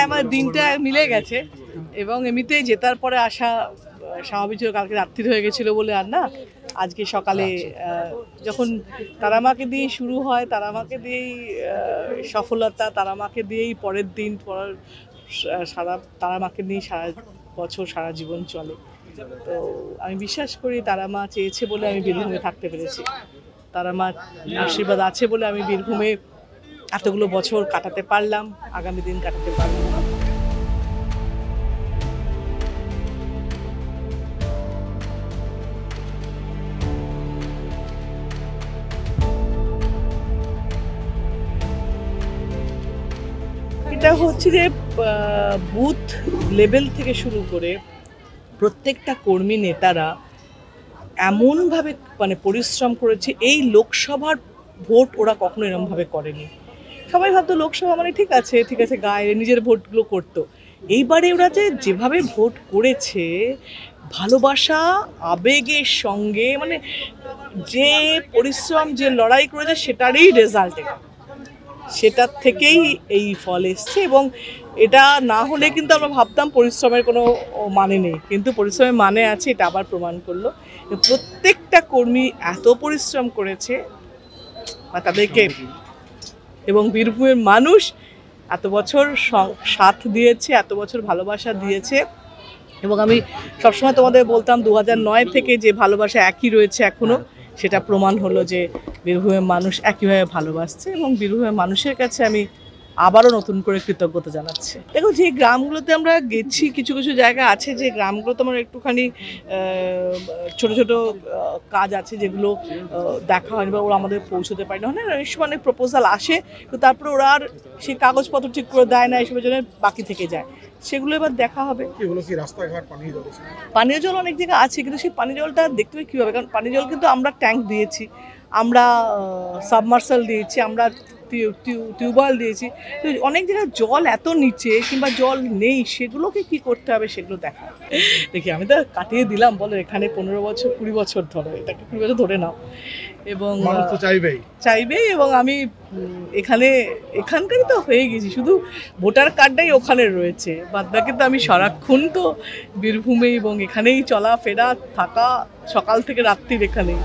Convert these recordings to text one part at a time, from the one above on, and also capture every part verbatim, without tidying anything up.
আমার দিনটা মিলে গেছে এবং এমনিতেই জেতার পরে আসা স্বাভাবিক ছিল, কালকে রাত্রি হয়ে গেছিলো বলে আর না, আজকে সকালে যখন তারামাকে দিয়েই শুরু হয়, তারামাকে দিয়েই সফলতা, তারামাকে দিয়েই পরের দিন পরের সারা তারামাকে নিয়েই সারা বছর সারা জীবন চলে। তো আমি বিশ্বাস করি তারামা চেয়েছে বলে আমি বীরভূমে থাকতে পেরেছি, তারামা আশীর্বাদ আছে বলে আমি বীরভূমে এতগুলো বছর কাটাতে পারলাম, আগামী দিন কাটাতে পারলাম। এটা হচ্ছে যে বুথ লেভেল থেকে শুরু করে প্রত্যেকটা কর্মী নেতারা এমনভাবে মানে পরিশ্রম করেছে, এই লোকসভার ভোট ওরা কখনো এরমভাবে করেনি। সবাই ভাবতো লোকসভা মানে ঠিক আছে ঠিক আছে গায়ে নিজের ভোটগুলো করতো, এইবারে ওরা যে যেভাবে ভোট করেছে ভালোবাসা আবেগের সঙ্গে, মানে যে পরিশ্রম যে লড়াই করেছে সেটারই রেজাল্ট, এটা সেটার থেকেই এই ফল এসছে। এবং এটা না হলে কিন্তু আমরা ভাবতাম পরিশ্রমের কোনো মানে নেই, কিন্তু পরিশ্রমের মানে আছে, এটা আবার প্রমাণ করলো। প্রত্যেকটা কর্মী এত পরিশ্রম করেছে তাদেরকে, এবং বীরভূমের মানুষ এত বছর সাথ দিয়েছে, এত বছর ভালোবাসা দিয়েছে। এবং আমি সবসময় তোমাদের বলতাম দু হাজার নয় থেকে যে ভালোবাসা একই রয়েছে এখনও, সেটা প্রমাণ হলো যে বীরভূমের মানুষ একইভাবে ভালোবাসছে। এবং বীরভূমের মানুষের কাছে আমি আবারও নতুন করে কৃতজ্ঞতা জানাচ্ছি। দেখো যে গ্রামগুলোতে আমরা গেছি, কিছু কিছু জায়গা আছে যে গ্রামগুলোতে আমার একটুখানি ছোট ছোট কাজ আছে যেগুলো দেখা হয়নি বা ওরা আমাদের পৌঁছতে পারে না, মানে অনেক সময় অনেক প্রপোজাল আসে তো তারপরে ওরা আর সেই কাগজপত্র ঠিক করে দেয় না, এইসবের জন্য বাকি থেকে যায়, সেগুলো এবার দেখা হবে। পানীয় জল অনেক জায়গায় আছে, কিন্তু সেই পানীয় জলটা দেখতে হবে কীভাবে, কারণ পানীয় জল কিন্তু আমরা ট্যাঙ্ক দিয়েছি, আমরা সাবমার্সাল দিয়েছি, আমরা টিউবওয়েল দিয়েছি, তো অনেক জায়গায় জল এত নিচে কিংবা জল নেই, সেগুলোকে কি করতে হবে সেগুলো দেখা। দেখি আমি তো কাটিয়ে দিলাম, বলো এখানে পনেরো বছর কুড়ি বছর ধরো, এটাকে কুড়ি বছর ধরে নাও, এবং চাইবেই চাইবেই এবং আমি এখানে এখানকারই তো হয়ে গেছি, শুধু ভোটার কার্ডটাই ওখানে রয়েছে, বাদ বাকি তো আমি সারাক্ষণ তো বীরভূমে এবং এখানেই চলাফেরা থাকা, সকাল থেকে রাত্রির এখানেই।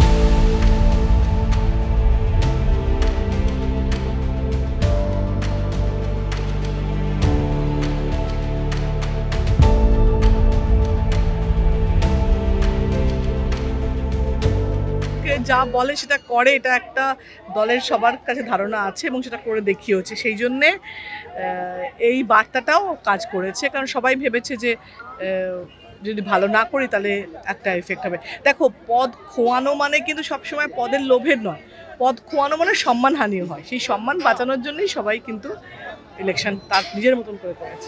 যা বলে সেটা করে, এটা একটা দলের সবার কাছে ধারণা আছে এবং সেটা করে দেখিয়েছে, সেই জন্যে এই বার্তাটাও কাজ করেছে, কারণ সবাই ভেবেছে যে যদি ভালো না করি তাহলে একটা এফেক্ট হবে। দেখো পদ খোয়ানো মানে কিন্তু সবসময় পদের লোভের নয়, পদ খোয়ানো মানে সম্মানহানিও হয়, সেই সম্মান বাঁচানোর জন্যই সবাই কিন্তু ইলেকশন তার নিজের মতন করে করেছে।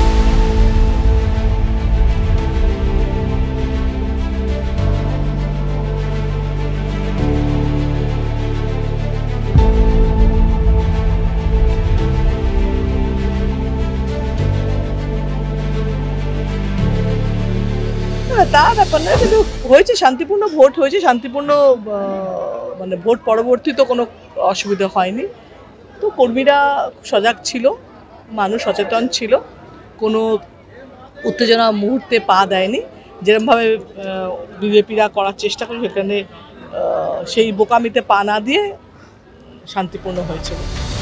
তা ব্যাপার না, কিন্তু হয়েছে শান্তিপূর্ণ ভোট হয়েছে, শান্তিপূর্ণ মানে ভোট পরবর্তী তো কোনো অসুবিধা হয়নি, তো কর্মীরা সজাগ ছিল, মানুষ সচেতন ছিল, কোনো উত্তেজনা মুহূর্তে পা দেয়নি, যেরকমভাবে বিজেপিরা করার চেষ্টা করে সেখানে সেই বোকামিতে পা না দিয়ে শান্তিপূর্ণ হয়েছিল।